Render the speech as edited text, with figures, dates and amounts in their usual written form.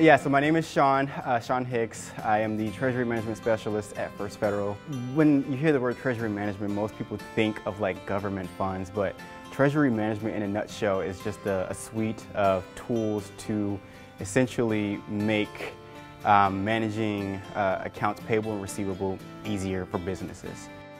Yeah, so my name is Shawn, Shawn Hicks. I am the Treasury Management Specialist at First Federal. When you hear the word Treasury Management, most people think of like government funds, but Treasury Management in a nutshell is just a suite of tools to essentially make managing accounts payable and receivable easier for businesses.